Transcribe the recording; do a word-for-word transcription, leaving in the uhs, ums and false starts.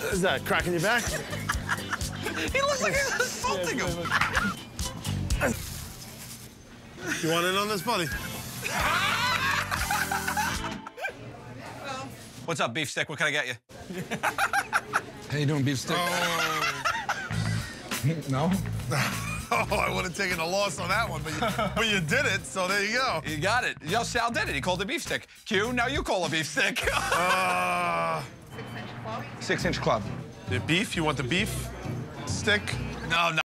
Is that a crack in your back? He looks like he's assaulting him. You want in on this, buddy? What's up, beef stick? What can I get you? How you doing, beef stick? Oh. No? Oh, I would have taken a loss on that one, but you, but you did it, so there you go. You got it. Yo, Sal did it. He called it beef stick. Q, now you call a beef stick. uh, Six-inch club. the beef? You want the beef stick? No, no.